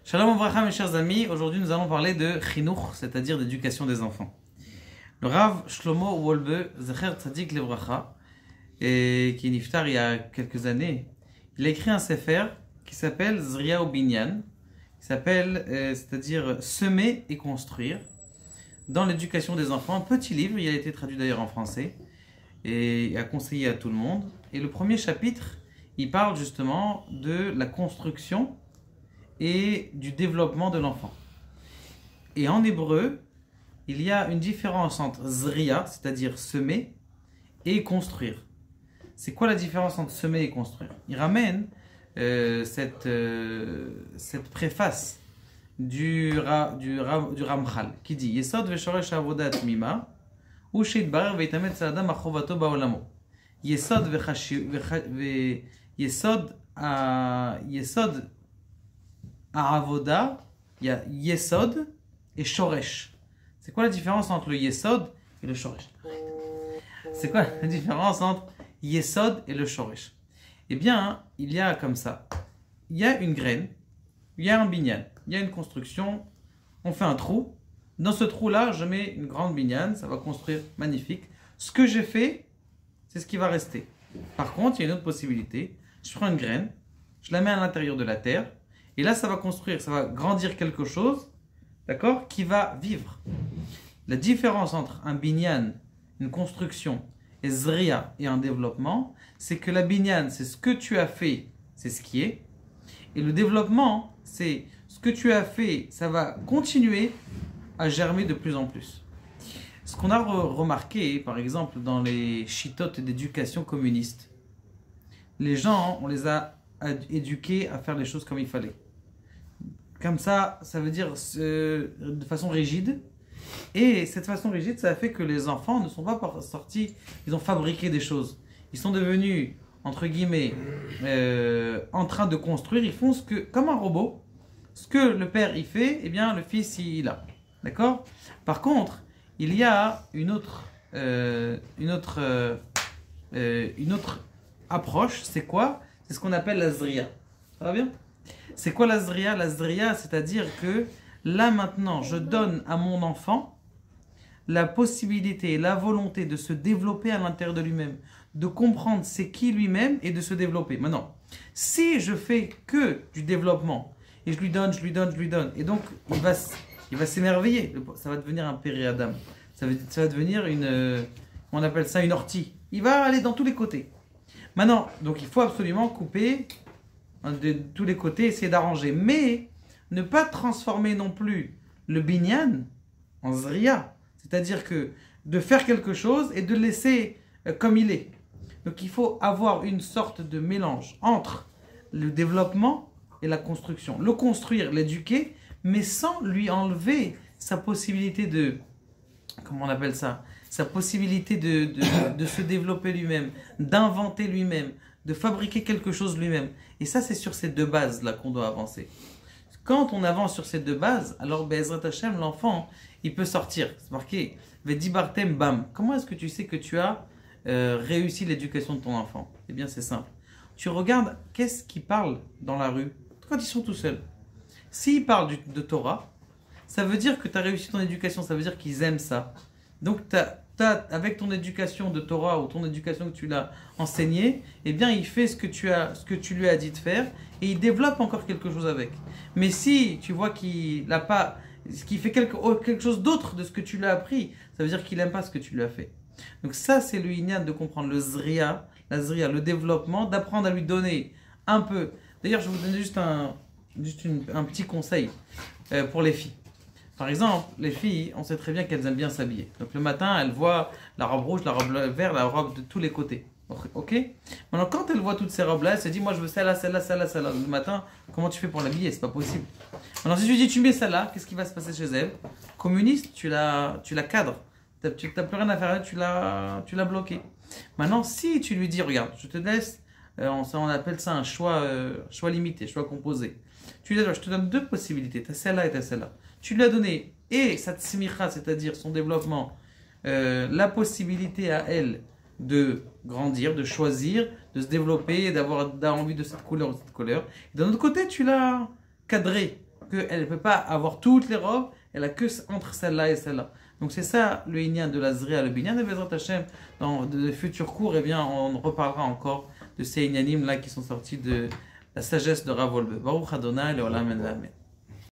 Shalom Avracha, mes chers amis. Aujourd'hui, nous allons parler de Chinuch, c'est-à-dire d'éducation des enfants. Le Rav Shlomo Wolbe, Zecher Tzadik Levracha, qui est niftar il y a quelques années, il a écrit un sefer qui s'appelle Zria Binyan, qui s'appelle, c'est-à-dire semer et construire, dans l'éducation des enfants. Un petit livre, il a été traduit d'ailleurs en français, et a conseillé à tout le monde. Et le premier chapitre, il parle justement de la construction et du développement de l'enfant. Et en hébreu, il y a une différence entre zria, c'est-à-dire semer, et construire. C'est quoi la différence entre semer et construire? Il ramène cette préface du Ramchal qui dit Yesod veshoresh avodat mima ou sheitbarer veitamet saladam achovato baolamo. Yesod Yesod Avoda, il y a Yesod et Shoresh. C'est quoi la différence entre le Yesod et le Shoresh? C'est quoi la différence entre Yesod et le Shoresh? Eh bien, il y a comme ça. Il y a une graine, il y a un binyan, il y a une construction, on fait un trou. Dans ce trou-là, je mets une grande binyan, ça va construire magnifique. Ce que j'ai fait, c'est ce qui va rester. Par contre, il y a une autre possibilité. Je prends une graine, je la mets à l'intérieur de la terre, et là, ça va construire, ça va grandir quelque chose, d'accord, qui va vivre. La différence entre un binyan, une construction, et zria, et un développement, c'est que la binyan, c'est ce que tu as fait, c'est ce qui est. Et le développement, c'est ce que tu as fait, ça va continuer à germer de plus en plus. Ce qu'on a remarqué, par exemple, dans les chitotes d'éducation communiste, les gens, on les a éduqués à faire les choses comme il fallait. Comme ça, ça veut dire de façon rigide. Et cette façon rigide, ça a fait que les enfants ne sont pas sortis, ils ont fabriqué des choses. Ils sont devenus, entre guillemets, en train de construire. Ils font comme un robot. Ce que le père y fait, eh bien, le fils il a. D'accord? Par contre, il y a une autre approche. C'est quoi? C'est ce qu'on appelle la zria. Ça va bien? C'est quoi la zria? La zria, c'est-à-dire que là maintenant, je donne à mon enfant la possibilité et la volonté de se développer à l'intérieur de lui-même, de comprendre c'est qui lui-même et de se développer. Maintenant, si je fais que du développement et je lui donne, et donc il va s'émerveiller, ça va devenir un péri-adam, ça va devenir on appelle ça une ortie. Il va aller dans tous les côtés. Maintenant, donc il faut absolument couper de tous les côtés, essayer d'arranger, mais ne pas transformer non plus le binyan en zria, c'est-à-dire que de faire quelque chose et de le laisser comme il est. Donc il faut avoir une sorte de mélange entre le développement et la construction, le construire, l'éduquer, mais sans lui enlever sa possibilité de, comment on appelle ça, sa possibilité de se développer lui-même, d'inventer lui-même, de fabriquer quelque chose lui-même. Et ça, c'est sur ces deux bases-là qu'on doit avancer. Quand on avance sur ces deux bases, alors Be'ezrat Hashem, l'enfant, il peut sortir. C'est marqué, Vedibartem Bam. Comment est-ce que tu sais que tu as réussi l'éducation de ton enfant? Eh bien, c'est simple. Tu regardes qu'est-ce qu'ils parlent dans la rue quand ils sont tout seuls. S'ils parlent de Torah, ça veut dire que tu as réussi ton éducation, ça veut dire qu'ils aiment ça. Donc, avec ton éducation de Torah ou ton éducation que tu l'as enseigné, eh bien, il fait ce que tu lui as dit de faire et il développe encore quelque chose avec. Mais si tu vois qu'il fait quelque chose d'autre de ce que tu lui as appris, ça veut dire qu'il n'aime pas ce que tu lui as fait. Donc ça, c'est le inyan de comprendre le zria, le développement, d'apprendre à lui donner un peu. D'ailleurs, je vais vous donner juste un petit conseil pour les filles. Par exemple, les filles, on sait très bien qu'elles aiment bien s'habiller. Donc le matin, elles voient la robe rouge, la robe verte, la robe de tous les côtés. Ok? Maintenant, quand elles voient toutes ces robes-là, elles se disent, moi je veux celle-là, celle-là, celle-là, celle-là. Le matin, comment tu fais pour l'habiller? C'est pas possible. Maintenant, si je lui dis, tu mets celle-là, qu'est-ce qui va se passer chez elle? Communiste, tu la cadres. Tu n'as plus rien à faire, tu l'as bloquée. Maintenant, si tu lui dis, regarde, je te laisse, on appelle ça un choix limité, choix composé. Tu lui dis, je te donne deux possibilités, tu as celle-là et tu as celle-là. Tu lui as donné, et sa tsimicha, c'est-à-dire son développement, la possibilité à elle de grandir, de choisir, de se développer, d'avoir envie de cette couleur ou de cette couleur. D'un autre côté, tu l'as cadré. qu'elle ne peut pas avoir toutes les robes, elle a que entre celle-là et celle-là. Donc c'est ça le inyan de la Zria, le binyan de Bezrat Hashem. Dans de futurs cours, eh bien, on reparlera encore de ces inyanim là qui sont sortis de la sagesse de Rav Wolbe. Baruch Adonai, le Olam et l'Amen.